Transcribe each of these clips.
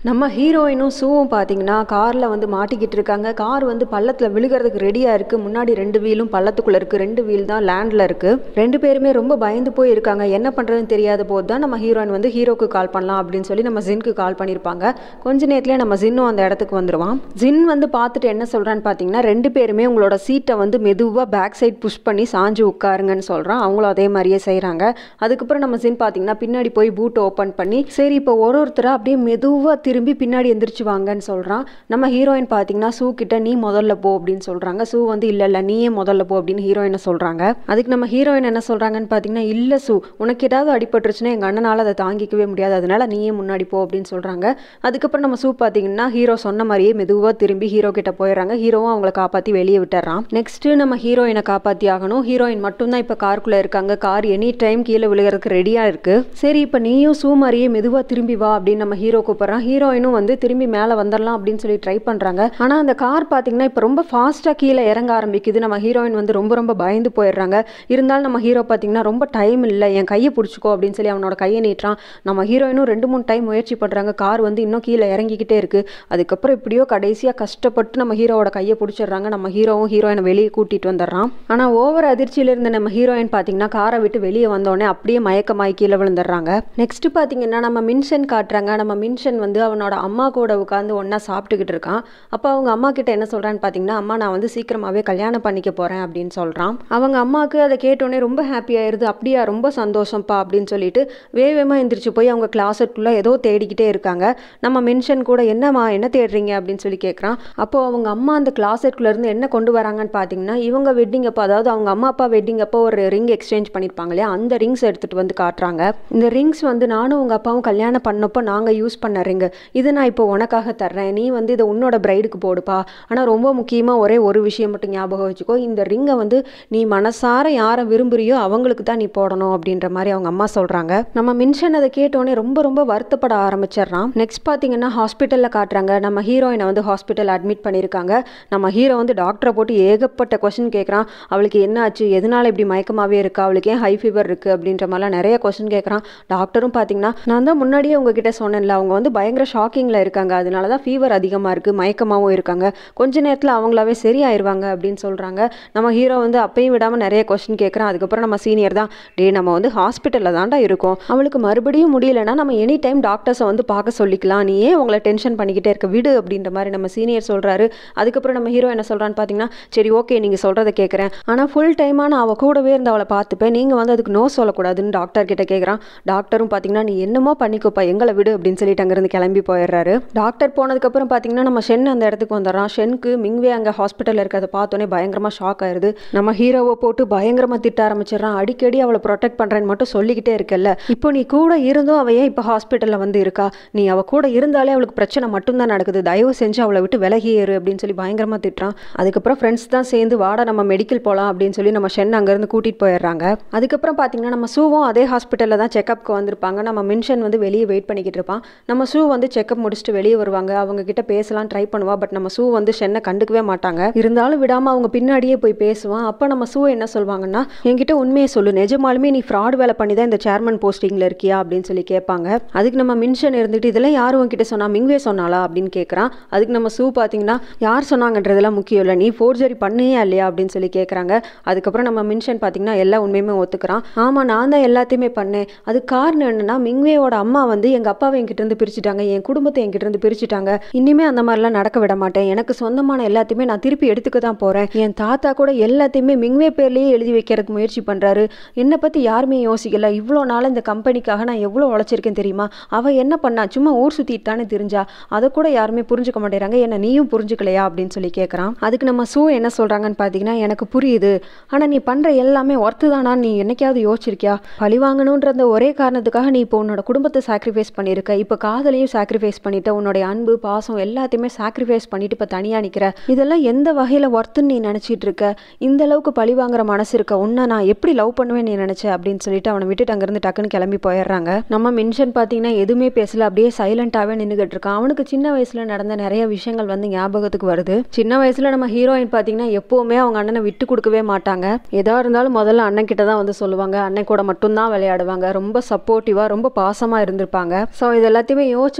நம்ம ஹீரோயினும் சூவும் பார்த்தீங்கன்னா காரில் வந்து மாட்டிக்கிட்டு இருக்காங்க. கார் வந்து பள்ளத்தில் விழுகிறதுக்கு ரெடியாக இருக்குது. முன்னாடி 2 வீலும் பள்ளத்துக்குள்ளே இருக்குது, 2 வீல் தான் லேண்டில் இருக்குது. 2 பேருமே ரொம்ப பயந்து போய் இருக்காங்க. என்ன பண்ணுறதுன்னு தெரியாத போது தான் நம்ம ஹீரோயின் வந்து ஹீரோக்கு கால் பண்ணலாம் அப்படின்னு சொல்லி நம்ம ஜின்க்கு கால் பண்ணியிருப்பாங்க. கொஞ்ச நேரத்துலேயே நம்ம ஜின்னும் அந்த இடத்துக்கு வந்துடுவான். ஜின் வந்து பார்த்துட்டு என்ன சொல்கிறான்னு பார்த்தீங்கன்னா, 2 பேருமே உங்களோட சீட்டை வந்து மெதுவாக பேக் சைட் புஷ் பண்ணி சாஞ்சு உட்காருங்கன்னு சொல்கிறான். அவங்களும் அதே மாதிரியே செய்கிறாங்க. அதுக்கப்புறம் நம்ம ஜின் பார்த்தீங்கன்னா பின்னாடி போய் பூட் ஓப்பன் பண்ணி சரி இப்போ ஒருத்தராக அப்படியே மெதுவாக திரும்பி பின்னாடி எந்திரிச்சு வாங்கன்னு சொல்கிறான். நம்ம ஹீரோயின் பார்த்தீங்கன்னா சூ கிட்ட நீ முதல்ல போ அப்படின்னு சொல்கிறாங்க. சூ வந்து இல்லை நீயே முதல்ல போ அப்படின்னு ஹீரோயினை சொல்கிறாங்க. அதுக்கு நம்ம ஹீரோயின் என்ன சொல்கிறாங்கன்னு பார்த்தீங்கன்னா, இல்லை சூ, உனக்கு ஏதாவது அடிபட்டுருச்சுன்னா எங்கள் அண்ணனால் அதை தாங்கிக்கவே முடியாது, அதனால நீயே முன்னாடி போ அப்படின்னு சொல்கிறாங்க. அதுக்கப்புறம் நம்ம சூ பார்த்தீங்கன்னா ஹீரோ சொன்ன மாதிரியே மெதுவாக திரும்பி ஹீரோ கிட்ட போயிடுறாங்க. ஹீரோவும் அவங்கள காப்பாற்றி வெளியே விட்டுறான். நெக்ஸ்ட்டு நம்ம ஹீரோயினை காப்பாற்றி ஆகணும். ஹீரோயின் மட்டும்தான் இப்போ காருக்குள்ளே இருக்காங்க. கார் எனி டைம் கீழே விழுகிறதுக்கு ரெடியாக இருக்குது. சரி இப்போ நீயும் சூ மாதிரியே மெதுவாக திரும்பி வா அப்படின்னு நம்ம ஹீரோ கூப்பிட்றான். ஹீரோயினும் வந்து திரும்பி மேலே வந்துடலாம் அப்படின்னு சொல்லி ட்ரை பண்ணுறாங்க. ஆனால் அந்த கார் பார்த்தீங்கன்னா இப்போ ரொம்ப ஃபாஸ்ட்டாக கீழே இறங்க ஆரம்பிக்குது. நம்ம ஹீரோயின் வந்து ரொம்ப பயந்து போயிடுறாங்க. இருந்தாலும் நம்ம ஹீரோ பார்த்தீங்கன்னா ரொம்ப டைம் இல்லை, என் கையை பிடிச்சிக்கோ அப்படின்னு சொல்லி அவனோட கையை நீட்டுறான். நம்ம ஹீரோயினும் 2-3 டைம் முயற்சி பண்ணுறாங்க. கார் வந்து இன்னும் கீழே இறங்கிக்கிட்டே இருக்குது. அதுக்கப்புறம் இப்படியோ கடைசியாக கஷ்டப்பட்டு நம்ம ஹீரோவோட கையை பிடிச்சிடுறாங்க. நம்ம ஹீரோவும் ஹீரோயினை வெளியே கூட்டிகிட்டு வந்துடுறான். ஆனால் ஓவர் அதிர்ச்சியில் இருந்த நம்ம ஹீரோயின் பார்த்தீங்கன்னா காரை விட்டு வெளியே வந்தோடனே அப்படியே மயக்கமாய் கீழே விழுந்துடுறாங்க. நெக்ஸ்ட் பார்த்தீங்கன்னா நம்ம மின்ஷன் காட்டுறாங்க. நம்ம மின்ஷன் வந்து அவனோட அம்மா கூட உட்காந்து ஒன்றா சாப்பிட்டுக்கிட்டு இருக்கான். அப்போ அவங்க அம்மா கிட்ட என்ன சொல்கிறான்னு பார்த்தீங்கன்னா, அம்மா நான் வந்து சீக்கிரமாகவே கல்யாணம் பண்ணிக்க போகிறேன் அப்படின்னு சொல்கிறான். அவங்க அம்மாவுக்கு அதை கேட்டோன்னே ரொம்ப ஹாப்பி ஆயிடுது. அப்படியா, ரொம்ப சந்தோஷம்ப்பா அப்படின்னு சொல்லிட்டு வேகமாக எந்திரிச்சு போய் அவங்க கிளாஸுக்குள்ளே ஏதோ தேடிக்கிட்டே இருக்காங்க. நம்ம மென்ஷன் கூட என்னம்மா என்ன தேடுறீங்க அப்படின்னு சொல்லி கேட்குறான். அப்போது அவங்க அம்மா அந்த கிளாஸுக்குள்ளேருந்து என்ன கொண்டு வராங்கன்னு பார்த்தீங்கன்னா, இவங்க வெட்டிங் அப்போ, அதாவது அவங்க அம்மா அப்பா வெட்டிங் அப்போ ஒரு ரிங் எக்ஸ்சேஞ்ச் பண்ணியிருப்பாங்க இல்லையா, அந்த ரிங்ஸ் எடுத்துகிட்டு வந்து காட்டுறாங்க. இந்த ரிங்ஸ் வந்து நானும் உங்கள் அப்பாவும் கல்யாணம் பண்ணப்போ நாங்கள் யூஸ் பண்ண ரிங்கு, இது நான் இப்போ உனக்காக தர்றேன், நீ வந்து இதை உன்னோட பிரைடுக்கு போடுப்பா. ஆனால் ரொம்ப முக்கியமாக ஒரே ஒரு விஷயம் மட்டும் ஞாபகம் வச்சுக்கோ, இந்த ரிங்கை வந்து நீ மனசார யாரை விரும்புறியோ அவங்களுக்கு தான் நீ போடணும் அப்படின்ற மாதிரி அவங்க அம்மா சொல்கிறாங்க. நம்ம மின்ஷன் அதை கேட்டோன்னே ரொம்ப வருத்தப்பட ஆரம்பிச்சிடுறான். நெக்ஸ்ட் பார்த்தீங்கன்னா ஹாஸ்பிட்டலில் காட்டுறாங்க. நம்ம ஹீரோயினை வந்து ஹாஸ்பிட்டல் அட்மிட் பண்ணியிருக்காங்க. நம்ம ஹீரோ வந்து டாக்டரை போட்டு ஏகப்பட்ட கொஸ்டின் கேட்குறான். அவளுக்கு என்ன ஆச்சு, எதனால இப்படி மயக்கமாகவே இருக்கா, அவளுக்கு ஏன் ஹை ஃபீவர் இருக்குது அப்படின்ற மாதிரிலாம் நிறைய கொஸ்டின் கேட்குறான். டாக்டரும் பார்த்தீங்கன்னா, நான் தான் முன்னாடியே உங்ககிட்ட சொன்னேன்ல, அவங்க வந்து பயங்கர ஷாக்கிங்கில் இருக்காங்க, அதனால தான் ஃபீவர் அதிகமாக இருக்குது, மயக்கமாகவும் இருக்காங்க, கொஞ்ச நேரத்தில் அவங்களாவே சரியாயிருவாங்க அப்படின்னு சொல்கிறாங்க. நம்ம ஹீரோ வந்து அப்பையும் விடாமல் நிறைய கொஸ்டின் கேட்குறான். அதுக்கப்புறம் நம்ம சீனியர் தான், நம்ம வந்து ஹாஸ்பிட்டலில் தான்டா இருக்கோம், அவளுக்கு மறுபடியும் முடியலைன்னா நம்ம எனி டைம் டாக்டர்ஸை வந்து பார்க்க சொல்லிக்கலாம், நீ ஏன் உங்களை டென்ஷன் பண்ணிக்கிட்டே இருக்க, விடு அப்படின்ற மாதிரி நம்ம சீனியர் சொல்கிறாரு. அதுக்கப்புறம் நம்ம ஹீரோ என்ன சொல்கிறான்னு பார்த்தீங்கன்னா, சரி ஓகே நீங்கள் சொல்கிறத கேட்குறேன், ஆனால் ஃபுல் டைமாக நான் அவள் கூடவே இருந்து அவளை பார்த்துப்பேன், நீங்கள் வந்து அதுக்கு நோ சொல்லக்கூடாதுன்னு டாக்டர் கிட்ட கேட்குறான். டாக்டரும் பார்த்தீங்கன்னா, நீ என்னமோ பண்ணிக்கோப்பா, எங்களை விடு அப்படின்னு சொல்லிட்டு அங்கேருந்து கிளம்பி போயிடுறாரு. டாக்டர் போனதுக்கப்புறம் பார்த்தீங்கன்னா நம்ம ஷென் அந்த இடத்துக்கு வந்துடுறான். ஷென்க்கு மிங்வே அங்கே ஹாஸ்பிட்டலில் இருக்கிறத பார்த்தோன்னே பயங்கரமாக ஷாக் ஆயிடுது. நம்ம ஹீரோவை போட்டு பயங்கரமாக திட்ட ஆரம்பிச்சிடறான். அடிக்கடி அவளை ப்ரொடெக்ட் பண்ணுறேன்னு மட்டும் சொல்லிக்கிட்டே இருக்கல, இப்போ நீ கூட இருந்தும் அவள் ஏன் இப்போ ஹாஸ்பிட்டலில் வந்து இருக்கா, நீ அவள் கூட இருந்தாலே அவளுக்கு பிரச்சனை மட்டும்தான் நடக்குது, தயவு செஞ்சு அவளை விட்டு விலகி ஏறு அப்படின்னு சொல்லி பயங்கரமாக திட்டுறான். அதுக்கப்புறம் ஃப்ரெண்ட்ஸ் தான் சேர்ந்து வாடா நம்ம மெடிக்கல் போகலாம் அப்படின்னு சொல்லி நம்ம ஷென் அங்கேருந்து கூட்டிகிட்டு போயிடுறாங்க. அதுக்கப்புறம் பார்த்தீங்கன்னா நம்ம சூவும் அதே ஹாஸ்பிட்டலில் தான் செக்அப்க்கு வந்திருப்பாங்க. நம்ம மின்ஷன் வந்து வெளியே வெயிட் பண்ணிக்கிட்டு இருப்பான். நம்ம சூ வந்து செக்அப் முடிச்சுட்டு வெளியே வருவாங்க. அவங்க கிட்ட பேசலாம் ட்ரை பண்ணுவா. பட் நம்ம சூ வந்து ஷென்னை கண்டுக்கவே மாட்டாங்க. இருந்தாலும் விடாமல் அவங்க பின்னாடியே போய் பேசுவான். அப்போ நம்ம சூ என்ன சொல்வாங்கன்னா, என்கிட்ட உண்மையை சொல்லு, நிஜமாலுமே நீ ஃப்ராட் வேலை பண்ணி தான் இந்த சேர்மன் போஸ்டிங்கில் இருக்கியா அப்படின்னு சொல்லி கேட்பாங்க. அதுக்கு நம்ம மின்ஷன் இருந்துட்டு, இதெல்லாம் யாரும் உங்ககிட்ட சொன்னா, மிங்வே சொன்னாலா அப்படின்னு கேட்குறான். அதுக்கு நம்ம சூ பார்த்தீங்கன்னா, யார் சொன்னாங்கன்றதெல்லாம் முக்கியம் இல்லை, நீ ஃபோர்ஜரி பண்ணியா இல்லையா அப்படின்னு சொல்லி கேட்குறாங்க. அதுக்கப்புறம் நம்ம மின்ஷன் பார்த்தீங்கன்னா எல்லா உண்மையுமே ஒத்துக்கிறான். ஆமாம் நான் தான் எல்லாத்தையுமே பண்ணேன், அது காரணம் என்னன்னா மிங்வேயோட அம்மா வந்து எங்கள் அப்பாவை என்கிட்ட இருந்து பிரிச்சுட்டாங்க, என் குடும்பத்தை என்கிட்ட இருந்து பிரிச்சுட்டாங்க, இனிமே அந்த மாதிரிலாம் நடக்க விட மாட்டேன், எனக்கு சொந்தமான எல்லாத்தையுமே நான் திருப்பி எடுத்துக்க தான் போகிறேன், என் தாத்தா கூட எல்லாத்தையுமே மிங்வே பேர்லேயே எழுதி வைக்கிறதுக்கு முயற்சி பண்ணுறாரு, என்னை பற்றி யாருமே யோசிக்கல, இவ்வளோ நாள் இந்த கம்பெனிக்காக நான் எவ்வளோ உழைச்சிருக்கேன் தெரியுமா, அவள் என்ன பண்ணா, சும்மா ஊர் சுற்றிட்டு தானே தெரிஞ்சா, அதை கூட யாருமே புரிஞ்சுக்க மாட்டேறாங்க, என்ன நீயும் புரிஞ்சுக்கலையா அப்படின்னு சொல்லி கேட்குறான். அதுக்கு நம்ம சூ என்ன சொல்கிறாங்கன்னு பார்த்தீங்கன்னா, எனக்கு புரியுது, ஆனால் நீ பண்ணுற எல்லாமே ஒர்த்து தானா, நீ என்னைக்காவது யோசிச்சிருக்கியா, பழி வாங்கணுன்ற அந்த ஒரே காரணத்துக்காக நீ இப்போ உன்னோட குடும்பத்தை சாக்ரிஃபைஸ் பண்ணியிருக்க, இப்போ காதலையும் சாக்ரிஃபைஸ் பண்ணிட்ட, உன்னுடைய அன்பு பாசம் எல்லாத்தையுமே சாக்ரிஃபைஸ் பண்ணிட்டு இப்போ தனியாக நிற்கிற, இதெல்லாம் எந்த வகையில் ஒர்த்துன்னு நீ நினச்சிட்டு இருக்க, இந்த அளவுக்கு பழி வாங்குற மனசு இருக்க உன்னை நான் எப்படி லவ் பண்ணுவேன் நீ நினச்ச அப்படின்னு சொல்லிட்டு அவனை விட்டுட்டு அங்கேருந்து டக்குன்னு கிளம்பி போயிடுறாங்க. நம்ம மின்ஷன் பார்த்தீங்கன்னா எதுவுமே பேசல, அப்படியே சைலண்டாகவே நின்றுகிட்டு இருக்கான். அவனுக்கு சின்ன வயசில் நடந்த நிறைய விஷயங்கள் வந்து ஞாபகத்துக்கு வருது. சின்ன வயசில் நம்ம ஹீரோயின் பார்த்தீங்கன்னா எப்போவுமே அவங்க அண்ணனை விட்டு கொடுக்கவே மாட்டாங்க, எதாக இருந்தாலும் முதல்ல அண்ணன் கிட்ட தான் வந்து சொல்லுவாங்க, அண்ணன் கூட மட்டும்தான் விளையாடுவாங்க, ரொம்ப சப்போர்ட்டிவாக ரொம்ப பாசமாக இருந்திருப்பாங்க. ஸோ இது எல்லாத்தையுமே யோசிச்சு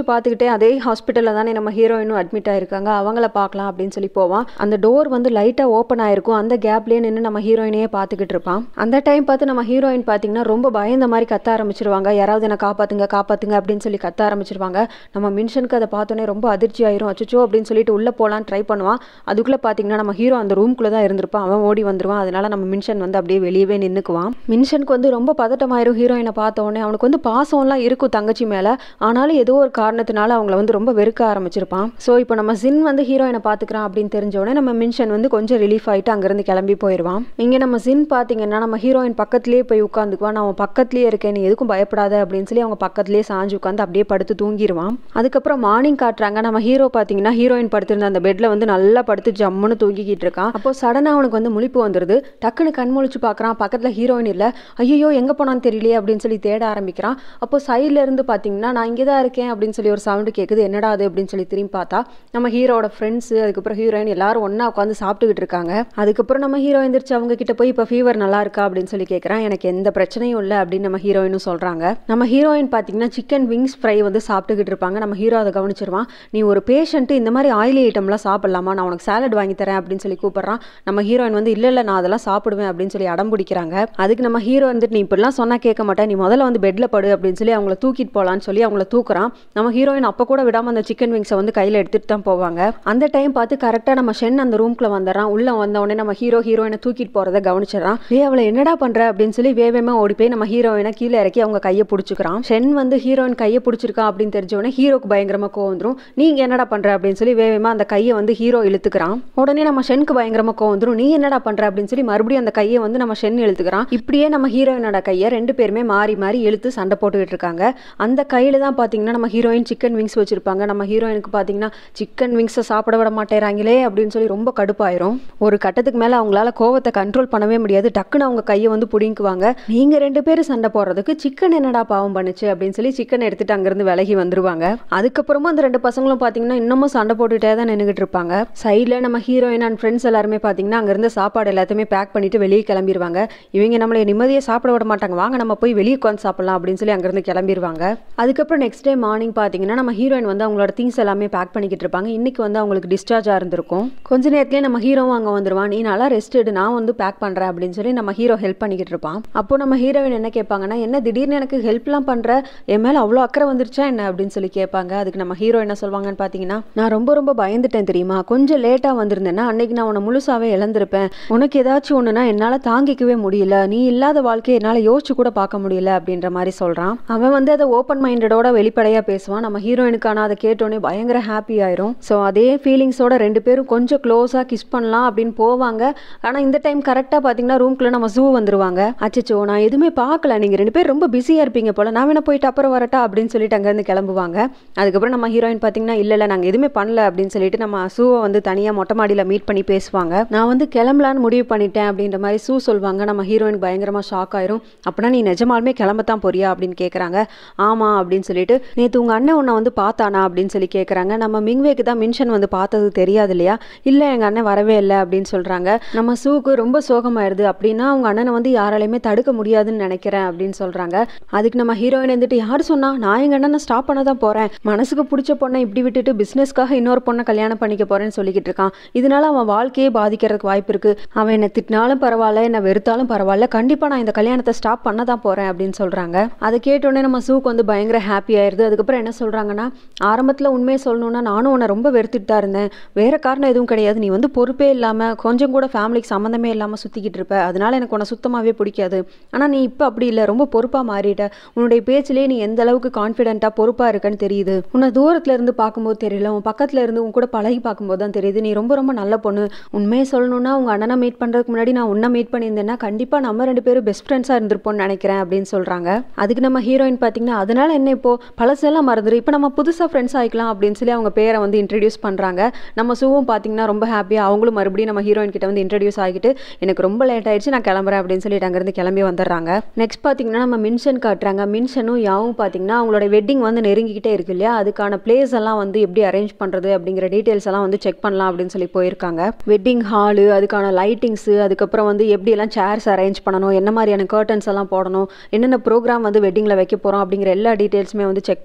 பார்த்துக்கிட்டே அதே ஹாஸ்பிட்டலில் தானே நம்ம ஹீரோயினும் அட்மிட் ஆயிருக்காங்க, அவங்கள பார்க்கலாம் அப்படின்னு சொல்லி போவான். அந்த டோர் வந்து லைட்டாக ஓப்பன் ஆயிருக்கும். அந்த கேப்லேயே நின்று நம்ம ஹீரோயினையே பார்த்துக்கிட்டு இருப்பான். அந்த டைம் பார்த்து நம்ம ஹீரோயின் பார்த்தீங்கன்னா ரொம்ப பயந்த மாதிரி கத்த ஆரம்பிச்சிருவாங்க. யாராவது என்ன காப்பாத்துங்க காப்பாத்துங்க அப்படின்னு சொல்லி கத்த ஆரம்பிச்சிருவாங்க. நம்ம மின்ஷனுக்கு அதை பார்த்தோன்னே ரொம்ப அதிர்ச்சி ஆயிரும். அச்சோ அப்படின்னு சொல்லிட்டு உள்ளே போகலான்னு ட்ரை பண்ணுவான். அதுக்குள்ளே பார்த்தீங்கன்னா நம்ம ஹீரோ அந்த ரூம்குள்ளே தான் இருந்திருப்பான். அவன் ஓடி வந்துருவான். அதனால நம்ம மின்ஷன் வந்து அப்படியே வெளியவே நின்றுக்குவான். மின்ஷனுக்கு வந்து ரொம்ப பதட்டமாயிரும். ஹீரோயினை பார்த்த உடனே அவனுக்கு வந்து பாசம்லாம் இருக்கும் தங்கச்சி மேலே. ஆனாலும் ஏதோ ஒரு காரணத்தினால அவங்கள வந்து ரொம்ப வெறுக்க ஆரம்பிச்சிருப்பான். ஸோ இப்போ நம்ம ஜின் வந்து ஹீரோயினை பார்த்துக்கிறான் அப்படின்னு தெரிஞ்ச உடனே நம்ம மின்ஷன் வந்து கொஞ்சம் ரிலீஃப் ஆகிட்டு அங்கேருந்து கிளம்பி போயிடுவான். இங்கே நம்ம ஜின் பார்த்தீங்கன்னா நம்ம ஹீரோயின் பக்கத்துலேயே போய் உட்காந்துக்குவான். நான் அவன் பக்கத்துலேயே இருக்கேன், நீ எதுக்கும் பயப்படாத அப்படின்னு சொல்லி அவங்க பக்கத்துலேயே சாஞ்சு உட்காந்து அப்படியே படுத்து தூங்கிடுவான். அதுக்கப்புறம் மார்னிங் காட்டுறாங்க. நம்ம ஹீரோ பார்த்தீங்கன்னா ஹீரோயின் படுத்திருந்த அந்த பெட்டில் வந்து நல்லா படுத்து ஜம்முன்னு தூங்கிக்கிட்டு இருக்கான். அப்போ சடனாக அவனுக்கு வந்து முழிப்பு வந்துடுது. டக்குன்னு கண் முழிச்சு பார்க்குறான். பக்கத்தில் ஹீரோயின் இல்லை. ஐயோ எங்கே போனான்னு தெரியலையே அப்படின்னு சொல்லி தேட ஆரம்பிக்கிறான். அப்போ சைடில் இருந்து பார்த்தீங்கன்னா நான் இங்கே தான் இருக்கேன் அப்படின்னு சொல்லி ஒரு சவுண்டு கேட்குது. என்னடா அது அப்படின்னு சொல்லி திரும்பி பார்த்தா நம்ம ஹீரோட ஃப்ரெண்ட்ஸு அதுக்கப்புறம் ஹீரோயின் எல்லாரும் ஒன்றா உட்காந்து சாப்பிட்டுக்கிட்டு இருக்காங்க. அதுக்கப்புறம் நம்ம ஹீரோ எந்திரிச்சு அவங்க கிட்ட போய் இப்போ ஃபீவர் நல்லா இருக்கா அப்படின்னு சொல்லி கேட்குறான். எனக்கு எந்த பிரச்சனையும் இல்லை அப்படின்னு நம்ம ஹீரோயினும் சொல்கிறாங்க. நம்ம ஹீரோயின் பார்த்தீங்கன்னா சிக்கன் விங்ஸ் ஃப்ரை வந்து சாப்பிட்டுக்கிட்டு இருப்பாங்க. நம்ம ஹீரோ அதை கவனிச்சிருவான். நீ ஒரு பேஷண்ட்டு இந்த மாதிரி ஆயிலி ஐட்டம்லாம் சாப்பிடலாமா, நான் உனக்கு சாலட் வாங்கி தரேன் அப்படின்னு சொல்லி கூப்பிட்றான். நம்ம ஹீரோயின் வந்து இல்லை நான் அதெல்லாம் சாப்பிடுவேன் அப்படின்னு சொல்லி அடம் பிடிக்கிறாங்க. அதுக்கு நம்ம ஹீரோ வந்துட்டு நீ இப்படிலாம் சொன்னால் கேட்க மாட்டேன், நீ முதல்ல வந்து பெட்டில் படு அப்படின்னு சொல்லி அவங்கள தூக்கிட்டு போகலான்னு சொல்லி அவங்கள தூக்குறான். நம்ம ஹீரோயின் அப்போ கூட விடாமல் அந்த சிக்கன் விங்ஸை வந்து கையில் எடுத்துகிட்டு தான் போவாங்க. அந்த டைம் பார்த்து கரெக்டாக நம்ம ஷென் அந்த ரூம்குள்ளே வந்துடுறான். உள்ளே வந்தவொடனே நம்ம ஹீரோயினை தூக்கிட்டு போகிறத கவனிச்சிடறான். அவளை என்னடா பண்ணுற அப்படின்னு சொல்லி வேகமாக ஓடி போய் நம்ம ஹீரோயினை கீழே இறக்கி அவங்க கையை பிடிச்சிக்கிறான். ஷென் வந்து ஹீரோயின் கையை பிடிச்சிருக்கா அப்படின்னு தெரிஞ்சவொடனே ஹீரோக்கு பயங்கரமாக கோவம் வந்துடும். நீங்க என்னடா பண்ணுற அப்படின்னு சொல்லி வேகமாக அந்த கையை வந்து ஹீரோ இழுத்துக்கிறான். உடனே நம்ம ஷென்க்கு பயங்கரமாக கோவம் வந்துடும். நீ என்னடா பண்ணுற அப்படின்னு சொல்லி மறுபடியும் அந்த கையை வந்து நம்ம ஷென் இழுத்துக்கிறான். இப்படியே நம்ம ஹீரோயினோட கையை ரெண்டு பேருமே மாறி மாறி இழுத்து சண்டை போட்டுக்கிட்டு இருக்காங்க. அந்த கையில் தான் பார்த்தீங்கன்னா நம்ம ஹீரோயின் சிக்கன் விங்ஸ் வச்சிருப்பாங்க. நம்ம ஹீரோயினுக்கு பார்த்தீங்கன்னா சிக்கன் விங்ஸை சாப்பிட விட மாட்டேறாங்களே அப்படின்னு சொல்லி ரொம்ப கடுப்பாயிரும். ஒரு கட்டத்துக்கு மேலே அவங்களால கோவத்தை கண்ட்ரோல் பண்ணவே முடியாது. டக்குன்னு அவங்க கையை வந்து பிடிங்குவாங்க. நீங்கள் ரெண்டு பேரும் சண்டை போடுறதுக்கு சிக்கன் என்னடா பாவம் பண்ணுச்சு அப்படின்னு சொல்லி சிக்கன் எடுத்துட்டு அங்கேருந்து விலகி வந்துருவாங்க. அதுக்கப்புறமா அந்த ரெண்டு பசங்களும் பார்த்தீங்கன்னா இன்னமும் சண்டை போட்டுகிட்டே தான் நின்றுகிட்டு இருப்பாங்க. சைடில் நம்ம ஹீரோயின் அண்ட் ஃப்ரெண்ட்ஸ் எல்லாருமே பார்த்தீங்கன்னா அங்கேருந்து சாப்பாடு எல்லாத்தையுமே பேக் பண்ணிட்டு வெளியே கிளம்பிடுவாங்க. இவங்க நம்மளை நிம்மதியாக சாப்பிட விட மாட்டாங்க, வாங்க நம்ம போய் வெளியே உட்காந்து சாப்பிடலாம் அப்படின்னு சொல்லி அங்கேருந்து கிளம்பிடுவாங்க. அதுக்கப்புறம் நெக்ஸ்ட் டே மார்னிங் பார்த்தீங்கன்னா நம்ம ஹீரோயின் வந்து அவங்களோட திங்ஸ் எல்லாமே பேக் பண்ணிக்கிட்டு இருப்பாங்க. இன்னைக்கு வந்து அவங்களுக்கு டிஸ்சார்ஜாக இருந்திருக்கும். கொஞ்ச நேரத்துலேயே நம்ம ஹீரோவும் அங்கே வந்துடுவான். நீ நல்லா ரெஸ்ட் எடு, நான் வந்து பேக் பண்ணுறேன் அப்படின்னு சொல்லி நம்ம ஹீரோ ஹெல்ப் பண்ணிக்கிட்டு இருப்பான். அப்போ நம்ம ஹீரோயின் என்ன கேட்பாங்கன்னா, என்ன திடீர்னு எனக்கு ஹெல்ப்லாம் பண்ணுற, என் மேலே அவ்வளோ அக்கறை வந்துருச்சா என்ன அப்படின்னு சொல்லி கேட்பாங்க. அதுக்கு நம்ம ஹீரோ என்ன சொல்லுவாங்கன்னு பார்த்தீங்கன்னா, நான் ரொம்ப பயந்துட்டேன் தெரியுமா, கொஞ்சம் லேட்டாக வந்திருந்தேன்னா அன்னைக்கு நான் உன்னை முழுசாவே இழந்திருப்பேன். உனக்கு ஏதாச்சும் ஒன்றுனா என்னால் தாங்கிக்கவே முடியல, நீ இல்லாத வாழ்க்கையை என்னால் யோசிச்சு கூட பார்க்க முடியல அப்படின்ற மாதிரி சொல்கிறான். அவன் வந்து அதை ஓப்பன் மைண்டடோட வெளிப்படையாக பேசுவான். நம்ம ஹீரோயினுக்கான அதை கேட்டோன்னே பயங்கர ஹாப்பி ஆயிரும். ஸோ அதே ஃபீலிங்ஸோட ரெண்டு பேரும் கொஞ்சம் க்ளோஸாக கிஸ் பண்ணலாம் அப்படின்னு போவாங்க. ஆனால் இந்த டைம் கரெக்டாக பார்த்தீங்கன்னா ரூம்குள்ளே நம்ம ஜூ வந்துருவாங்க. அச்சோ நான் எதுவுமே பார்க்கல, நீங்கள் ரெண்டு பேரும் ரொம்ப பிஸியாக இருப்பீங்க போல, நான் வேணா போயிட்டு அப்புறம் வரட்டா அப்படின்னு சொல்லிட்டு அங்கேருந்து கிளம்புவாங்க. அதுக்கப்புறம் நம்ம ஹீரோயின் பார்த்தீங்கன்னா இல்லை நாங்கள் எதுவுமே பண்ணல அப்படின்னு சொல்லிட்டு நம்ம சூவை வந்து தனியாக மொட்டை மாடியில் மீட் பண்ணி பேசுவாங்க. நான் வந்து கிளம்பலான்னு முடிவு பண்ணிட்டேன் அப்படின்ற மாதிரி சூ சொல்லுவாங்க. நம்ம ஹீரோயின் பயங்கரமாக ஷாக் ஆயிரும். அப்படின்னா நீ நிஜமாலுமே கிளம்பத்தான் போறியா அப்படின்னு கேட்குறாங்க. ஆமாம் அப்படின்னு சொல்லிட்டு, நேற்று உங்கள் அண்ணன் உன்னை வந்து பார்த்தானா அப்படின்னு சொல்லி கேட்குறாங்க. நம்ம மிங்வேக்கு தான் மின்ஷன் வந்து பார்த்தது தெரியாது இல்லையா, இல்லை எங்கள் அண்ணன் வரவே இல்லை அப்படின்னு சொல்கிறாங்க. நம்ம சூக்கு ரொம்ப சோகமாயிருது. அப்படின்னா அவங்க அண்ணனை வந்து யாராலையுமே தடுக்க முடியாதுன்னு நினைக்கிறேன் அப்படின்னு சொல்கிறாங்க. அதுக்கு நம்ம ஹீரோயின் வந்துட்டு, யார் சொன்னா, நான் எங்கள் அண்ணனை ஸ்டாப் பண்ண தான் போகிறேன், மனசுக்கு பிடிச்ச பொண்ணை இப்படி விட்டுட்டு பிஸ்னஸ்க்காக இன்னொரு பொண்ணை கல்யாணம் பண்ணிக்க போகிறேன்னு சொல்லிக்கிட்டு இருக்கான். இதனால அவன் வாழ்க்கையே பாதிக்கிறதுக்கு வாய்ப்பு இருக்குது. அவன் என்னை திட்டினாலும் பரவாயில்ல, என்னை வெறுத்தாலும் பரவாயில்ல, கண்டிப்பாக நான் இந்த கல்யாணத்தை ஸ்டாப் பண்ண தான் போகிறேன் அப்படின்னு சொல்கிறாங்க. அதை கேட்டோடனே நம்ம சூக்கு வந்து பயங்கர ஹாப்பி ஆயிடுது. அதுக்கப்புறம் என்ன சொல்கிறாங்கன்னா, ஆரம்பத்தில் உண்மையை சொல்லணும்னா நானும் உன்னை ரொம்ப வெறுத்துட்டு தான் இருந்தேன், வேறு காரணம் எதுவும் கிடையாது, நீ வந்து பொறுப்பே இல்லாமல் கொஞ்சம் கூட ஃபேமிலிக்கு சம்மந்தமே இல்லாமல் சுற்றிக்கிட்டு இருப்ப, அதனால எனக்கு உன்னை சுத்தமாகவே பிடிக்காது. ஆனால் நீ இப்போ அப்படி இல்லை, ரொம்ப பொறுப்பாக மாறிட்ட, உன்னுடைய பேச்சிலேயே நீ எந்த அளவுக்கு கான்ஃபிடென்ட்டாக பொறுப்பாக இருக்கன்னு தெரியுது, உன்னை தூரத்தில் இருந்து பார்க்கும்போது தெரியல, உன் பக்கத்தில் இருந்து உன் கூட பழகி பார்க்கும்போது தான் தெரியுது, நீ ரொம்ப நல்ல பொண்ணு. உண்மையை சொல்லணும்னா உங்கள் அண்ணனை மீட் பண்ணுறதுக்கு முன்னாடி நான் உன்னை மீட் பண்ணியிருந்தேன்னா கண்டிப்பாக நம்ம ரெண்டு பேரும் பெஸ்ட் ஃப்ரெண்ட்ஸாக இருந்திருப்போம்னு நினைக்கிறேன் அப்படின்னு சொல்கிறாங்க. அதுக்கு நம்ம ஹீரோயின் பார்த்தீங்கன்னா, அதனால என்ன இப்போ பழசெல்லாம் மறந்துடும், இப்போ நம்ம புதுசாக ஃப்ரெண்ட்ஸ் ஆகிக்கலாம் அப்படின்னு சொல்லி அவங்க பேரை வந்து இன்ட்ரடியூஸ் பண்ணுறாங்க. நம்ம சூவும் பார்த்தீங்கன்னா ரொம்ப ஹாப்பியாக அவங்களும் மறுபடியும் நம்ம ஹீரோயின் கிட்ட வந்து இன்ட்ரடியூஸ் ஆகிட்டு, எனக்கு ரொம்ப லேட் ஆயிடுச்சு நான் கிளம்புறேன் அப்படின்னு சொல்லிட்டு அங்கேருந்து கிளம்பி வந்துடுறாங்க. நெக்ஸ்ட் பார்த்தீங்கன்னா நம்ம மின்ஷன் காட்டுறாங்க. மின்ஷனும் யாவும் பார்த்தீங்கன்னா அவங்களோட வெட்டிங் வந்து நெருங்கிக்கிட்டே இருக்கு இல்லையா, அதுக்கான பிளேஸ் எல்லாம் வந்து எப்படி அரேஞ்ச் பண்ணுறது அப்படிங்கிற டீட்டெயில்ஸ் எல்லாம் வந்து செக் பண்ணலாம் அப்படின்னு சொல்லி போயிருக்காங்க. வெட்டிங் ஹாலு, அதுக்கான லைட்டிங்ஸு, அதுக்கப்புறம் வந்து எப்படியெல்லாம் சேர்ஸ் அரேஞ்ச் பண்ணணும், என்ன மாதிரியான கர்டன்ஸ் எல்லாம் போடணும், என்னென்ன ப்ரோக்ராம் வந்து வெட்டிங்கில் வைக்க போகிறோம் அப்படிங்கிற எல்லா டீட்டெயில்ஸுமே வந்து செக் பண்ணிக்கிட்டு இருப்பாங்க.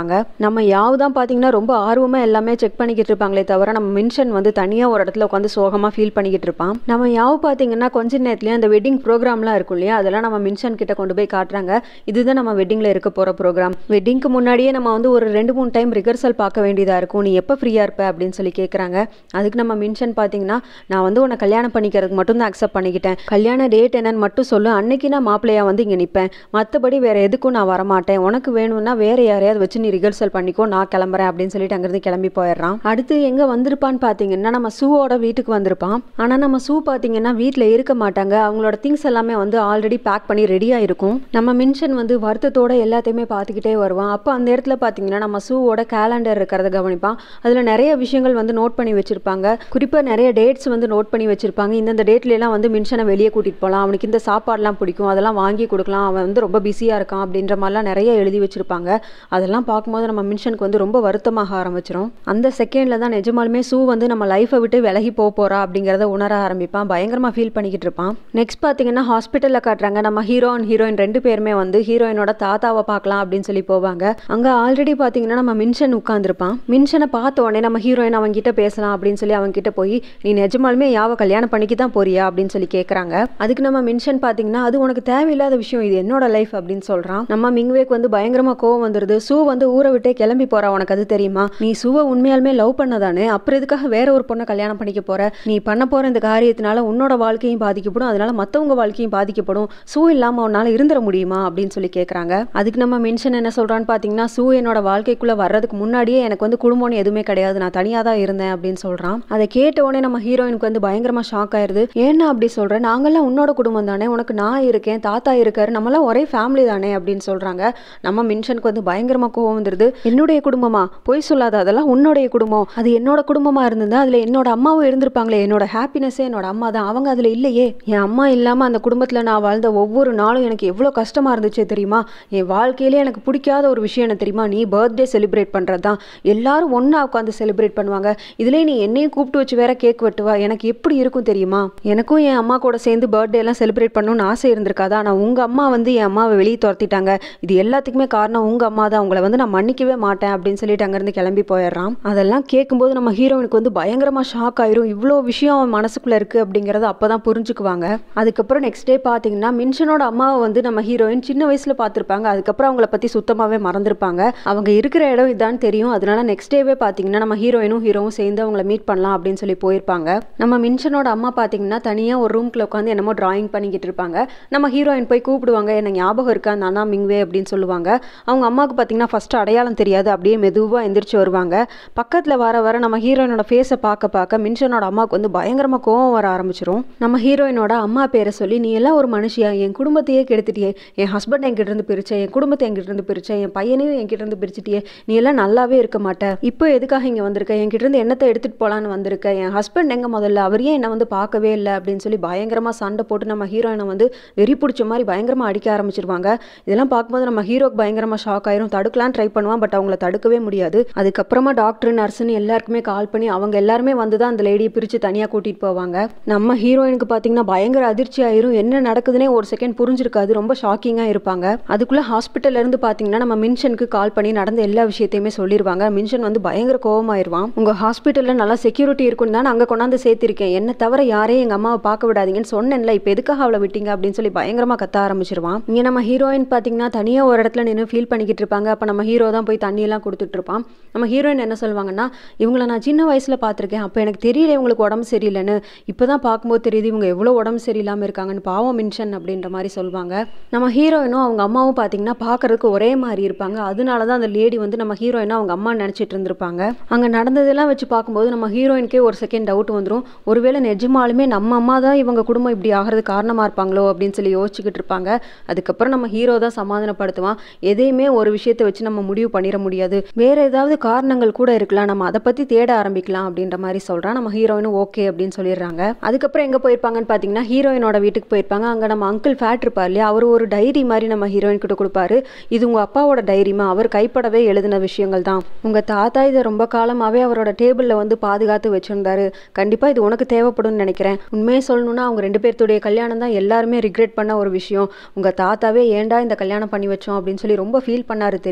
இருப்பாங்க. நம்ம யாவு தான் பார்த்தீங்கன்னா ரொம்ப ஆர்வமாக எல்லாமே செக் பண்ணிக்கிட்டு இருப்பாங்களே தவிர நம்ம மின்ஷன் வந்து தனியாக ஒரு இடத்துல உட்காந்து சோகமாக ஃபீல் பண்ணிக்கிட்டு இருப்பான். நம்ம யாவு பார்த்தீங்கன்னா கொஞ்ச நேரத்துலேயே அந்த வெட்டிங் ப்ரோக்ராம்லாம் இருக்கும் இல்லையா, அதெல்லாம் நம்ம மின்ஷன் கிட்ட கொண்டு போய் காட்டுறாங்க. இதுதான் நம்ம வெட்டிங்கில் இருக்க போகிற ப்ரோக்ராம். வெட்டிங்க்கு முன்னாடியே நம்ம வந்து ஒரு 2-3 டைம் ரிஹர்சல் பார்க்க வேண்டியதாக இருக்கும். நீ எப்போ ஃப்ரீயாக இருப்ப அப்படின்னு சொல்லி கேட்குறாங்க. அதுக்கு நம்ம மின்ஷன் பார்த்தீங்கன்னா, நான் வந்து உன்னை கல்யாணம் பண்ணிக்கிறதுக்கு மட்டும் தான் அக்செப்ட் பண்ணிக்கிட்டேன். கல்யாண டேட் என்னன்னு மட்டும் சொல்லு, அன்னைக்கு நான் மாப்பிள்ளையா வந்து இங்கே நிற்பேன். மற்றபடி வேற எதுக்கும் நான் வரமாட்டேன். உனக்கு வேணும்னா வேற யாரையாவது வச்சு நீ ரிஹர்சல் பண்ணிக்கோ, நான் கிளம்புறேன் அப்படின்னு சொல்லிட்டு அங்கிருந்து கிளம்பி போயிடுறான். அடுத்து எங்க வந்திருப்பான்னு பார்த்தீங்கன்னா நம்ம சூவோட வீட்டுக்கு வந்திருப்பான். ஆனால் நம்ம சூ பார்த்தீங்கன்னா வீட்டில் இருக்க மாட்டாங்க. அவங்களோட திங்ஸ் எல்லாமே வந்து ஆல்ரெடி பேக் பண்ணி ரெடியாக இருக்கும். நம்ம மின்ஷன் வந்து வருத்தத்தோட எல்லாத்தையுமே பார்த்துக்கிட்டே வருவான். அப்போ அந்த இடத்துல பார்த்தீங்கன்னா நம்ம சூவோட கேலண்டர் இருக்கிறத கவனிப்பான். அதில் நிறைய விஷயங்கள் வந்து நோட் பண்ணி வச்சிருப்பாங்க. குறிப்பாக நிறைய டேட்ஸ் வந்து நோட் பண்ணி வச்சிருப்பாங்க. இந்தந்த டேட்லாம் வந்து மின்ஷனை வெளியே கூட்டிகிட்டு போகலாம், அவனுக்கு இந்த சாப்பாடுலாம் பிடிக்கும், அதெல்லாம் வாங்கி கொடுக்கலாம், அவன் வந்து ரொம்ப பிஸியாக இருக்கான் அப்படின்ற மாதிரிலாம் நிறைய எழுதி வச்சிருப்பாங்க. அதெல்லாம் பார்க்கும்போது நம்ம மின்ஷனுக்கு வந்து ரொம்ப வருத்தமாக ஆரம்பிச்சிடும். அந்த செகண்டில் தான் நிஜமாலுமே சூ வந்து நம்ம லைஃப்பை விட்டு விலகி போகிறா அப்படிங்கிறத உணர ஆரம்பிப்பான். பயங்கரமாக ஃபீல் பண்ணிக்கிட்டு இருப்பான். நெக்ஸ்ட் பார்த்தீங்கன்னா ஹாஸ்பிட்டலில் காட்டுறாங்க. நம்ம ஹீரோ அண்ட் ஹீரோயின் 2 பேருமே வந்து ஹீரோயினோட தாத்தாவை பார்க்கலாம் அப்படின்னு சொல்லி போவாங்க. அங்கே ஆல்ரெடி பார்த்தீங்கன்னா நம்ம மின்ஷன் உட்காந்துருப்பான். மின்ஷனை பார்த்த உடனே நம்ம ஹீரோயின் அவன்கிட்ட பேசலாம் அப்படின்னு சொல்லி அவன்கிட்ட போய், நீ நிஜமாலுமே யாவை கல்யாணம் பண்ணிக்க தான் போறியா அப்படின்னு சொல்லி கேட்குறாங்க. அதுக்கு நம்ம மின்ஷன் பார்த்தீங்கன்னா, அது உனக்கு தேவையில்லாத விஷயம், இது என்னோட லைஃப் அப்படின்னு சொல்கிறான். நம்ம மிங்வேக்கு வந்து பயங்கரமாக கோவம் வந்துடுது. சூ வந்து ஊரை விட்டே கிளம்பி போறா, உனக்கு அது தெரியுமா? நீ சூவை உண்மையாலுமே லவ் பண்ணதானே, அப்புறம் எதுக்காக வேற ஒரு பொண்ணை கல்யாணம் பண்ணிக்க போற? நீ பண்ண போற இந்த காரியத்தினால உன்னோட வாழ்க்கையும் பாதிக்கப்படும், அதனால மற்றவங்க வாழ்க்கையும் பாதிக்கப்படும். சூ இல்லாம உன்னால இருந்துட முடியுமா அப்படின்னு சொல்லி கேட்குறாங்க. அதுக்கு நம்ம மென்ஷன் என்ன சொல்றான்னு பார்த்தீங்கன்னா, சூ என்னோட வாழ்க்கைக்குள்ள வர்றதுக்கு முன்னாடியே எனக்கு வந்து குடும்பம்னு எதுவுமே கிடையாது, நான் தனியாக தான் இருந்தேன் அப்படின்னு சொல்றான். அதை கேட்ட உடனே நம்ம ஹீரோயினுக்கு வந்து பயங்கரமா ஷாக் ஆயிருது. ஏன்னா அப்படி சொல்ற, நாங்கெல்லாம் உன்னோட குடும்பம் தானே, உனக்கு நான் இருக்கேன், தாத்தா இருக்காரு, நம்மளாம் ஒரே ஃபேமிலி தானே அப்படின்னு சொல்றாங்க. நம்ம மென்ஷனுக்கு வந்து பயங்கரமா கோவம் வந்துருது. என்னுடைய குடும்பமா? பொய் சொல்லாத, அதெல்லாம் உன்னுடைய குடும்பம். அது என்னோட குடும்பமா இருந்திருந்தா அதுல என்னோட அம்மாவும் இருந்திருப்பாங்களே, என்னோட ஹாப்பினஸே என்னோட அம்மா தான், அவங்க அதுல இல்லையே. என் அம்மா இல்லாம அந்த குடும்பத்துல நான் வாழ்ந்த ஒவ்வொரு நாளும் எனக்கு எவ்வளவு கஷ்டமா இருந்துச்சு தெரியுமா? என் வாழ்க்கையிலே எனக்கு பிடிக்காத ஒரு விஷயம் என்ன தெரியுமா? நீ பர்த்டே செலிப்ரேட் பண்றதுதான். எல்லாரும் ஒன்னா உட்காந்து செலிப்ரேட் பண்ணுவாங்க, இதுல நீ என்னையும் கூப்பிட்டு வச்சு வேற கேக் வெட்டுவா, எனக்கு எப்படி இருக்கும் தெரியுமா? எனக்கும் என் அம்மா கூட சேர்ந்து பர்த்டே எல்லாம் செலிப்ரேட் பண்ணணும்னு ஆசை இருந்திருக்காதா? ஆனா உங்க அம்மா வந்து என் அம்மாவை வெளியே துரத்திட்டாங்க, இது எல்லாத்துக்குமே காரணம் உங்க அம்மா தான், உங்களை வந்து நான் மன்னிக்கவே மாட்டேன் அப்படின்னு சொல்லிட்டு அங்கிருந்து கிளம்பி போயிடுறான். அதெல்லாம் கேட்கும்போது நம்ம ஹீரோயினுக்கு வந்து பயங்கரமா ஷாக் ஆயிரும். இவ்வளோ விஷயம் அவன் மனசுக்குள்ள இருக்கு அப்படிங்கறத அப்பதான் புரிஞ்சுக்குவாங்க. அதுக்கப்புறம் நெக்ஸ்ட் டே பாத்தீங்கன்னா மின்ஷனோட அம்மாவை வந்து நம்ம ஹீரோயின் சின்ன வயசுல பார்த்திருப்பாங்க. அதுக்கப்புறம் அவங்கள பத்தி சுத்தமாவே மறந்துருப்பாங்க. அவங்க இருக்கிற இடம் இதான்னு தெரியும். அதனால நெக்ஸ்ட் டேவே பாத்தீங்கன்னா நம்ம ஹீரோயினும் ஹீரோவும் சேர்ந்து அவங்கள மீட் பண்ணலாம் அப்படின்னு சொல்லி போயிருப்பாங்க. நம்ம மின்ஷனோட அம்மா பாத்தீங்கன்னா தனியா ஒரு ரூம்குள்ள உட்காந்து என்னமோ டிராயிங் பண்ணிக்கிட்டு இருப்பாங்க. நம்ம ஹீரோயின் போய் கூப்பிடுவாங்க, என்ன ஞாபகம் இருக்கா நானா மிங்வே அப்படின்னு சொல்லுவாங்க. அவங்க அம்மாவுக்கு பாத்தீங்கன்னா ஃபர்ஸ்ட் அடையாளம் தெரியாது, அப்படியே மெதுவா எந்திரிச்சு வருவாங்க. பக்கத்துல வர வர நம்ம ஹீரோயினோட ஃபேஸை பார்க்க மின்ஷனோட அம்மாவுக்கு வந்து பயங்கரமா கோவம் வர ஆரம்பிச்சிடும். நம்ம ஹீரோயினோட அம்மா பேரை சொல்லி, நீ எல்லாம் ஒரு மனுஷியா, என் குடும்பத்தையே கெடுத்துட்டியே, என் ஹஸ்பண்ட் என்கிட்ட இருந்து பிரிச்சேன், என் குடும்பத்தை என்கிட்ட இருந்து பிரிச்சேன், என் பையனையும் என்கிட்ட இருந்து பிரிச்சுட்டியே, நீ எல்லாம் நல்லாவே இருக்க மாட்ட, இப்போ எதுக்காக இங்க வந்திருக்க, என்கிட்ட இருந்து என்னத்தை எடுத்துட்டு போலான்னு வந்திருக்க, என் ஹஸ்பண்ட் எங்க முதல்ல, அவர் ஏன் என்ன வந்து பார்க்கவே இல்லை அப்படின்னு சொல்லி பயங்கரமா சண்டை போட்டு நம்ம ஹீரோயினை வந்து வெறி பிடிச்ச மாதிரி பயங்கரமா அடிக்க ஆரம்பிச்சிருவாங்க. இதெல்லாம் பார்க்கும்போது நம்ம ஹீரோக்கு பயங்கரமா ஷாக் ஆயிரும். தடுக்கலாம் ட்ரை பண்ணுவான், பட் அவங்கள தடுக்கவே முடியாது. அதுக்கப்புறமா டாக்டர் நர்ஸ்ன்னு எல்லாருக்குமே கால் பண்ணி அவங்க எல்லாருமே வந்து தான் அந்த லேடியை பிரித்து தனியாக கூட்டிகிட்டு போவாங்க. நம்ம ஹீரோயினுக்கு பார்த்தீங்கன்னா பயங்கர அதிர்ச்சி ஆயிரும். என்ன நடக்குதுன்னே ஒரு செகண்ட் புரிஞ்சிருக்காது, ரொம்ப ஷாக்கிங்காக இருப்பாங்க. அதுக்குள்ளே ஹாஸ்பிட்டல்ல இருந்து பார்த்தீங்கன்னா நம்ம மின்ஷனுக்கு கால் பண்ணி நடந்த எல்லா விஷயத்தையுமே சொல்லிடுவாங்க. மின்ஷன் வந்து பயங்கர கோவமாயிருவான். உங்கள் ஹாஸ்பிட்டலில் நல்லா செக்யூரிட்டி இருக்குன்னு தான் அங்கே கொண்டாந்து சேர்த்திருக்கேன், என்ன தவிர யாரையும் எங்கள் அம்மாவை பார்க்க விடாதீங்கன்னு சொன்னேன்ல, இப்போ எதுக்காக அவளை விட்டீங்க அப்படின்னு சொல்லி பயங்கரமாக கத்த ஆரம்பிச்சிருவான். இங்கே நம்ம ஹீரோயின் பார்த்தீங்கன்னா தனியாக ஒரு இடத்துல நின்று ஃபீல் பண்ணிக்கிட்டு இருப்பாங்க. அப்போ நம்ம ஹீரோ தான் போய் தண்ணியெல்லாம் கொடுத்துட்டு இருப்பான். நம்ம ஹீரோயின் என்ன சொல்லுவாங்கன்னா, இவங்களை நான் சின்ன வயசில் பார்த்துருக்கேன், அப்போ எனக்கு தெரியல இவங்களுக்கு உடம்பு சரியில்லைன்னு, இப்போ தான் பார்க்கும்போது தெரியுது இவங்க எவ்வளோ உடம்பு சரியில்லாமல் இருக்காங்கன்னு, பாவம் மின்ஷன் அப்படின்ற மாதிரி சொல்லுவாங்க. நம்ம ஹீரோயினும் அவங்க அம்மாவும் பார்த்தீங்கன்னா பார்க்கறதுக்கு ஒரே மாதிரி இருப்பாங்க. அதனால தான் அந்த லேடி வந்து நம்ம ஹீரோயினும் அவங்க அம்மா நினச்சிட்டு இருந்திருப்பாங்க. அங்கே நடந்ததெல்லாம் வச்சு பார்க்கும்போது நம்ம ஹீரோயினுக்கே ஒரு செகண்ட் டவுட் வந்துடும், ஒருவேளை நிஜமாலுமே நம்ம அம்மா தான் இவங்க குடும்பம் இப்படி ஆகிறது காரணமாக இருப்பாங்களோ அப்படின்னு சொல்லி யோசிச்சுக்கிட்டு இருப்பாங்க. அதுக்கப்புறம் நம்ம ஹீரோ தான் சமாதானப்படுத்துவான், எதையுமே ஒரு விஷயத்தை வச்சு நம்ம முடிவு பண்ணிட முடியாது, வேற ஏதாவது காரணங்கள் கூட இருக்கலாம், நம்ம அதை பற்றி தேட ஆரம்பிக்கலாம் அப்படின்ற மாதிரி சொல்கிறான். நம்ம ஹீரோயினும் ஓகே அப்படின்னு சொல்லிடுறாங்க. அதுக்கப்புறம் எங்கே போயிருப்பாங்கன்னு பார்த்தீங்கன்னா ஹீரோயினோட வீட்டுக்கு போயிருப்பாங்க. அங்கே நம்ம அங்கிள் ஃபேட் இருப்பார் இல்லையா, அவர் ஒரு டைரி மாதிரி நம்ம ஹீரோயின் கிட்ட கொடுப்பாரு. இது உங்கள் அப்பாவோட டைரிமா, அவர் கைப்படவே எழுதின விஷயங்கள் தான், உங்கள் தாத்தா இதை ரொம்ப காலமாகவே அவரோட டேபிளில் வந்து பாதுகாத்து வச்சுருந்தாரு, கண்டிப்பாக இது உனக்கு தேவைப்படும்னு நினைக்கிறேன். உண்மையை சொல்லணும்னா அவங்க 2 பேர்த்துடைய கல்யாணம் தான் எல்லாருமே ரிக்ரெட் பண்ண ஒரு விஷயம், உங்கள் தாத்தாவே ஏன்டா இந்த கல்யாணம் பண்ணி வச்சோம் அப்படின்னு சொல்லி ரொம்ப ஃபீல் பண்ணாரு தெரியுமா அப்படின்னு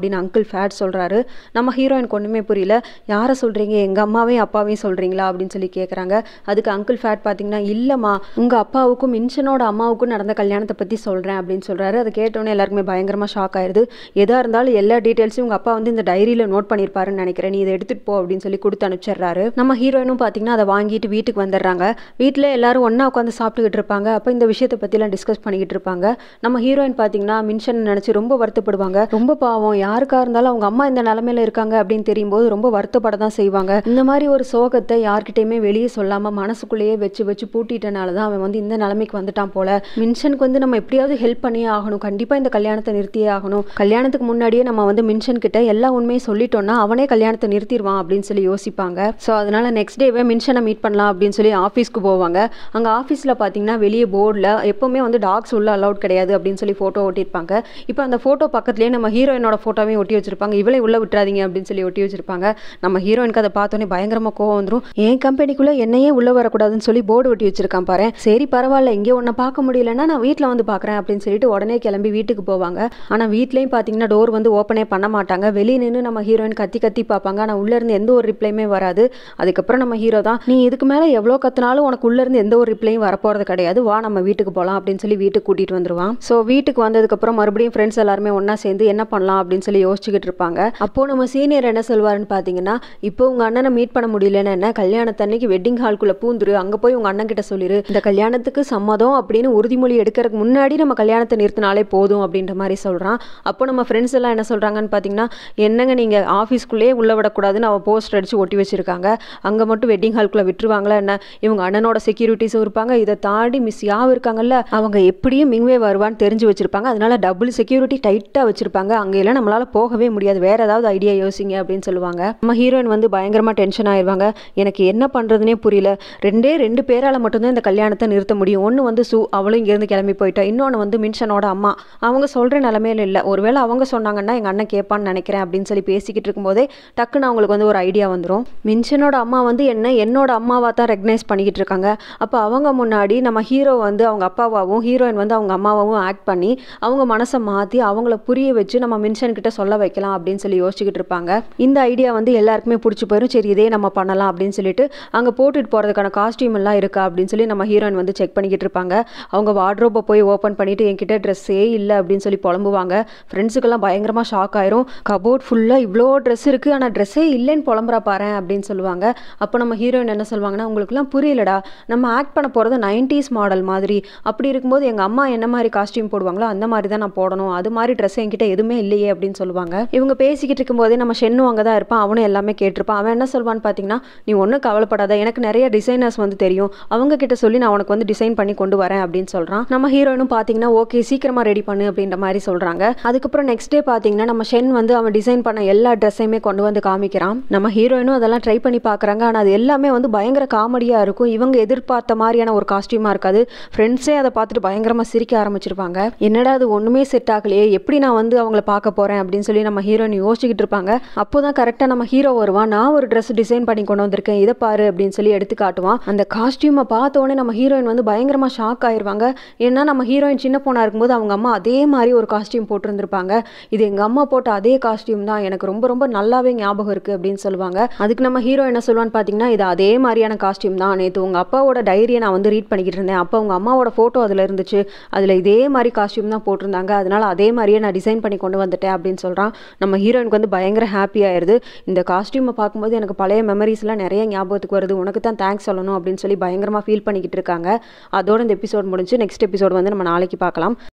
அப்படின்னு அங்கிள் ஃபேட் சொல்கிறாரு. நம்ம ஹீரோயினுக்கு ஒன்றுமே புரியல. யாரை சொல்கிறீங்க, எங்கள் அம்மாவையும் அப்பாவையும் சொல்கிறீங்களா அப்படின்னு சொல்லி கேட்குறாங்க. அதுக்கு அங்கிள் ஃபேட் பார்த்தீங்கன்னா, இல்லைம்மா உங்கள் அப்பாவுக்கும் மின்ஷனோட அம்மாவுக்கும் நடந்த கல்யாணத்தை பற்றி சொல்கிறேன் அப்படின்னு சொல்கிறாரு. அதை கேட்டோன்னே எல்லாருக்குமே பயங்கரமாக ஷாக் ஆயிடுது. எதாக இருந்தாலும் எல்லா டீட்டெயில்ஸும் உங்கள் அப்பா வந்து இந்த டைரியில் நோட் பண்ணியிருப்பாருன்னு நினைக்கிறேன், நீ இதை எடுத்துகிட்டு போ அப்படின்னு சொல்லி கொடுத்து அனுப்பிச்சிடுறாரு. நம்ம ஹீரோயினும் பார்த்தீங்கன்னா அதை வாங்கிட்டு வீட்டுக்கு வந்துடுறாங்க. வீட்டில் எல்லாரும் ஒன்றா உட்காந்து சாப்பிட்டுக்கிட்டு இருப்பாங்க. அப்போ இந்த விஷயத்தை பற்றிலாம் டிஸ்கஸ் பண்ணிக்கிட்டு இருப்பாங்க. நம்ம ஹீரோயின் பார்த்தீங்கன்னா மின்ஷன் நினச்சி ரொம்ப வருத்தப்படுவாங்க. ரொம்ப பாவம், யாருக்காக இருந்தாலும் அவங்க அம்மா இந்த நிலமையில இருக்காங்க அப்படின்னு தெரியும் போது ரொம்ப வருத்தப்பட தான் செய்வாங்க. இந்த மாதிரி ஒரு சோகத்தை யார்கிட்டையுமே வெளியே சொல்லாமல் மனசுக்குள்ளேயே வச்சு வச்சு பூட்டிட்டனால தான் அவன் வந்து இந்த நிலைமைக்கு வந்துட்டான் போல. மின்ஷனுக்கு வந்து நம்ம எப்படியாவது ஹெல்ப் பண்ணியே ஆகணும், கண்டிப்பாக இந்த கல்யாணத்தை நிறுத்தியே ஆகணும். கல்யாணத்துக்கு முன்னாடியே நம்ம வந்து மின்ஷன் கிட்ட எல்லா உண்மையை சொல்லிட்டோம்னா அவனே கல்யாணத்தை நிறுத்திடுவான் அப்படின்னு சொல்லி யோசிப்பாங்க. ஸோ அதனால நெக்ஸ்ட் டேவே மின்ஷனை மீட் பண்ணலாம் அப்படின்னு சொல்லி ஆஃபீஸ்க்கு போவாங்க. அங்கே ஆஃபீஸில் பார்த்தீங்கன்னா வெளியே போர்டில் எப்போவுமே வந்து டாக்ஸ் உள்ள அலவுட் கிடையாது அப்படின்னு சொல்லி ஃபோட்டோ ஒட்டியிருப்பாங்க. இப்போ அந்த ஃபோட்டோ பக்கத்துலேயே நம்ம ஹீரோயினோட ஃபோட்டோவையும் ஒட்டி வச்சிருப்பாங்க. இவளே உள்ள விட்டுறாதீங்க அப்படின்னு சொல்லி ஒட்டி வச்சிருப்பாங்க. நம்ம ஹீரோயினுக்கு அதை பார்த்தோன்னே பயங்கரமாக கோவம் வந்துடும். என் கம்பெனிக்குள்ளே என்னையே உள்ளே வரக்கூடாதுன்னு சொல்லி போர்டு ஒட்டி வச்சிருக்கான் பாரு. சரி பரவாயில்ல, இங்கே ஒன்றை பார்க்க முடியலன்னா நான் வீட்டில் வந்து பார்க்குறேன் அப்படின்னு சொல்லிட்டு உடனே கிளம்பி வீட்டுக்கு போவாங்க. ஆனால் வீட்லேயும் பார்த்தீங்கன்னா டோர் வந்து ஓப்பனே பண்ண மாட்டாங்க. வெளியே நின்று நம்ம ஹீரோயின் கத்தி கத்தி பார்ப்பாங்க. ஆனால் உள்ளேருந்து எந்த ஒரு ரிப்ளையுமே வராது. அதுக்கப்புறம் நம்ம ஹீரோ தான், நீ இதுக்கு மேலே எவ்வளோ கத்தினாலும் உனக்கு உள்ளேருந்து எந்த ஒரு ரிப்ளையும் வரப்போகிறது கிடையாது, வா நம்ம வீட்டுக்கு போகலாம் அப்படின்னு சொல்லி வீட்டுக்கு கூட்டிகிட்டு வந்துடுவான். ஸோ வீட்டுக்கு வந்ததுக்கப்புறம் மறுபடியும் ஃப்ரெண்ட்ஸ் எல்லாருமே ஒன்றா சேர்ந்து என்ன பண்ணலாம் அப்படின்னு சொல்லி யோசிச்சுக்கிட்டு இருப்பாங்க. அப்போது நம்ம சீனியர் என்ன சொல்வாருன்னு பார்த்தீங்கன்னா, இப்போ உங்கள் அண்ணனை மீட் பண்ண முடியலன்னு என்ன, கல்யாணத்தன்னைக்கு வெட்டிங் ஹால்குள்ளே பூந்துரு, அங்கே போய் உங்கள் அண்ணன் கிட்ட சொல்லிடு, இந்த கல்யாணத்துக்கு சம்மதம் அப்படின்னு உறுதிமொழி எடுக்கிறதுக்கு முன்னாடி நம்ம கல்யாணத்தை நிறுத்தினாலே போதும் அப்படின்ற மாதிரி சொல்கிறான். அப்போ நம்ம ஃப்ரெண்ட்ஸ் எல்லாம் என்ன சொல்கிறாங்கன்னு பார்த்தீங்கன்னா, என்னங்க நீங்கள் ஆஃபீஸ்க்குள்ளேயே உள்ள விடக்கூடாதுன்னு அவள் போஸ்டர் அடித்து ஒட்டி வச்சிருக்காங்க, அங்கே மட்டும் வெட்டிங் ஹால்குள்ளே விட்டுருவாங்களா என்ன, இவங்க அண்ணனோட செக்யூரிட்டிஸும் இருப்பாங்க, இதை தாண்டி மிஸ் யாவும் இருக்காங்கல்ல, அவங்க எப்படியும் மிங்வே வருவான்னு தெரிஞ்சு வச்சிருப்பாங்க, அதனால டபுள் செக்யூரிட்டி டைட்டாக வச்சிருப்பாங்க, அங்கெல்லாம் நம்மளால போகவே முடியாது, வேற ஏதாவது ஐடியா யோசிங்க அப்படின்னு சொல்லுவாங்க. நம்ம ஹீரோயின் வந்து பயங்கரமாக டென்ஷன் ஆயிடுவாங்க. எனக்கு என்ன பண்ணுறதுனே புரியல, ரெண்டு பேரால் மட்டும்தான் இந்த கல்யாணத்தை நிறுத்த முடியும். ஒன்று வந்து சூ, அவளும் இங்கேருந்து கிளம்பி போயிட்டா, இன்னொன்று வந்து மின்ஷனோட அம்மா, அவங்க சொல்கிற நிலமையில இல்லை, ஒருவேளை அவங்க சொன்னாங்கன்னா எங்கள் அண்ணன் கேட்பான்னு நினைக்கிறேன் அப்படின்னு சொல்லி பேசிக்கிட்டு இருக்கும்போதே டக்குன்னு அவங்களுக்கு வந்து ஒரு ஐடியா வந்துடும். மின்ஷனோட அம்மா வந்து என்னோட அம்மாவாக தான் ரெகனைஸ் பண்ணிக்கிட்டு இருக்காங்க. அப்போ அவங்க முன்னாடி நம்ம ஹீரோ வந்து அவங்க அப்பாவாகவும் ஹீரோயின் வந்து அவங்க அம்மாவாகவும் ஆக்ட் பண்ணி அவங்க மனசை மாற்றி அவங்கள புரிய வச்சு நம்ம மின்ஷன் கிட்ட சொல்ல வைக்கலாம் அப்படின்னு சொல்லி யோசிச்சுக்கிட்டு இருப்பாங்க. இந்த ஐடியா வந்து எல்லாருக்குமே பிடிச்சி போயிடும். சரி இதே நம்ம பண்ணலாம் அப்படின்னு சொல்லிட்டு அங்கே போட்டுட்டு போகிறதுக்கான காஸ்டியூம் எல்லாம் இருக்கா அப்படின்னு சொல்லி நம்ம ஹீரோயின் வந்து செக் பண்ணிக்கிட்டு இருப்பாங்க. அவங்க வார்ட்ரோப்பை போய் ஓப்பன் பண்ணிட்டு என்கிட்ட ட்ரெஸ்ஸே இல்லை அப்படின்னு சொல்லி புலம்புவாங்க. ஃப்ரெண்ட்ஸுக்கெல்லாம் பயங்கரமாக ஷாக் ஆயிரும். கபோர்ட் ஃபுல்லாக இவ்வளோ ட்ரெஸ் இருக்குது, ஆனால் ட்ரெஸ்ஸே இல்லைன்னு புலம்புறா பாரு அப்படின்னு சொல்லுவாங்க. அப்போ நம்ம ஹீரோயின் என்ன சொல்லுவாங்கன்னா, உங்களுக்குலாம் புரியலடா, நம்ம ஆக்ட் பண்ண போகிறது 90s மாடல் மாதிரி, அப்படி இருக்கும்போது எங்கள் அம்மா என்ன மாதிரி காஸ்டியூம் போடுவாங்களோ அந்த மாதிரி தான் நான் போடணும், அது மாதிரி ட்ரெஸ் என்கிட்ட எதுவுமே இல்லையே அப்படின்னு சொல்லுவாங்க. இவங்க பேசிக்கிட்டு இருக்கும்போதே நம்ம ஷென்னும் அங்கே தான் இருப்பான். அவனும் எல்லாமே கேட்டிருப்பான். அவன் என்ன சொல்வான்னு பார்த்தீங்கன்னா, நீ ஒன்றும் கவலைப்படாத, எனக்கு நிறைய டிசைனர்ஸ் வந்து தெரியும், அவங்க கிட்ட சொல்லி நான் உனக்கு வந்து டிசைன் பண்ணி கொண்டு வரேன் அப்படின்னு சொல்கிறான். நம்ம ஹீரோயினும் பார்த்தீங்கன்னா ஓகே சீக்கிரமாக ரெடி பண்ணு அப்படின்ற மாதிரி சொல்கிறாங்க. அதுக்கப்புறம் நெக்ஸ்ட் டே பார்த்தீங்கன்னா நம்ம ஷென் வந்து அவன் டிசைன் பண்ண எல்லா ட்ரெஸ்ஸையுமே கொண்டு வந்து காமிக்கிறான். நம்ம ஹீரோயினும் அதெல்லாம் ட்ரை பண்ணி பார்க்குறாங்க. ஆனால் அது எல்லாமே வந்து பயங்கர காமெடியாக இருக்கும். இவங்க எதிர்பார்த்த மாதிரியான ஒரு காஸ்டியூமாக இருக்காது. ஃப்ரெண்ட்ஸே அதை பார்த்துட்டு பயங்கரமாக சிரிக்க ஆரம்பிச்சிருப்பாங்க. என்னடா அது ஒன்றுமே செட் ஆகலையே, எப்படி நான் வந்து அவங்கள பார்க்க போகிறேன் அப்படின்னு சொல்லி நம்ம ஹீரோயின் யோசிச்சுக்கிட்டு இருப்பாங்க. அப்போ தான் கரெக்டாக நம்ம ஹீரோ வருவான். நான் ஒரு ட்ரெஸ் டிசைன் பண்ணி கொண்டு வந்திருக்கேன், இதை பாரு அப்படின்னு சொல்லி எடுத்து காட்டுவான். அந்த காஸ்டியூமை பார்த்தோன்னே நம்ம ஹீரோயின் வந்து பயங்கரமாக ஷாக் ஆயிடுவாங்க. ஏன்னா நம்ம ஹீரோயின் சின்ன பொண்ணாக இருக்கும்போது அவங்க அம்மா அதே மாதிரி ஒரு காஸ்டியூம் போட்டிருந்திருப்பாங்க. இது எங்கள் அம்மா போட்ட அதே காஸ்டியூம் தான், எனக்கு ரொம்ப ரொம்ப நல்லாவே ஞாபகம் இருக்குது அப்படின்னு சொல்லுவாங்க. அதுக்கு நம்ம ஹீரோ என்ன சொல்லுவான்னு பார்த்தீங்கன்னா, இது அதே மாதிரியான காஸ்டியூம் தான், நேற்று உங்கள் அப்பாவோட டைரியை நான் வந்து ரீட் பண்ணிக்கிட்டு இருந்தேன், அப்போ உங்கள் அம்மாவோட ஃபோட்டோ அதில் இருந்துச்சு, அதில் இதே மாதிரி காஸ்டியூம் தான் போட்டிருந்தாங்க, அதனால் அதே மாதிரியே நான் டிசைன் பண்ணி கொண்டு வந்துட்டேன் அப்படின்னு சொல்கிறான். நம்ம ஹீரோயினுக்கு வந்து பயங்கர ஹாப்பி ஆயிடுது. இந்த காஸ்டியூமை பார்க்கும்போது எனக்கு பழைய மெமரிஸ்லாம் நிறைய ஞாபகத்துக்கு வருது, உனக்கு தான் தேங்க்ஸ் சொல்லணும் அப்படின்னு சொல்லி பயங்கரமாக ஃபீல் பண்ணிக்கிட்டு இருக்காங்க. அதோட இந்த எபிசோட் முடிஞ்சு நெக்ஸ்ட் எபிசோட் வந்து நம்ம நாளைக்கு பார்க்கலாம்.